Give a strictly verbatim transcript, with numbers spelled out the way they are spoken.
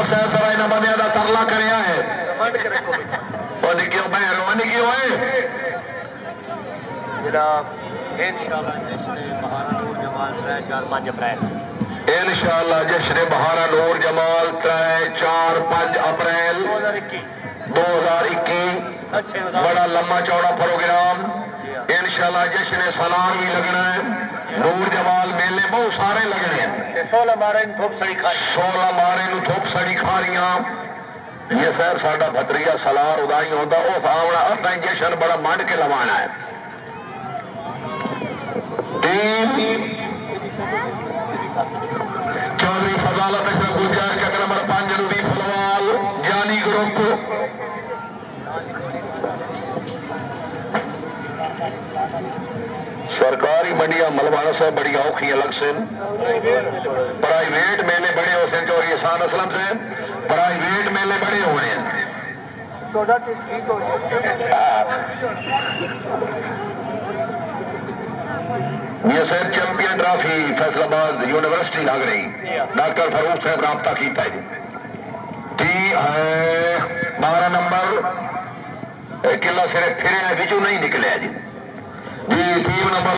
صاحب صاحب ذرا انہاں بندیاں دا ترلا کریا ہے وہ نکیو بہر وہ نکیو ہے جناب انشاءاللہ جشن بہارا نور جمال ترے چار پانچ اپریل انشاءاللہ جشن بہارا نور جمال ترے چار پانچ اپریل دو ہزار اکی بڑا لمبا چوڑا پروگرام انشاءاللہ جشن سالار بھی لگنا ہے نور جمال میلے بہت سارے لگنے ہیں سولہ مارے تھوپ سڑی کھاری سولہ مارے نو تھوپ سڑی کھاریاں یہ صاحب ساڈا بھتریا سالار ادائی ہوتا وہ آونا اب جشن بڑا منڈ کے لوانا ہے چودھری فضالت اشرف گلجار چک نمبر پانچ جنوبی فلوال جانی گروپ سرکاری منڈیاں ملوانا سے بڑی اوکھی الگ سے پرائیویٹ میلے بڑے ہو سن چوری احسان اسلم سے پرائیویٹ میلے بڑے ہوئے ہیں یہ صاحب چیمپئن ٹرافی فیصل آباد یونیورسٹی لگ رہی ڈاکٹر فاروق صاحب رابطہ کیتا ہے ٹی بارہ نمبر قلعہ صرف پھرے ہیں بچو نہیں نکلے جی جی ٹیم نمبر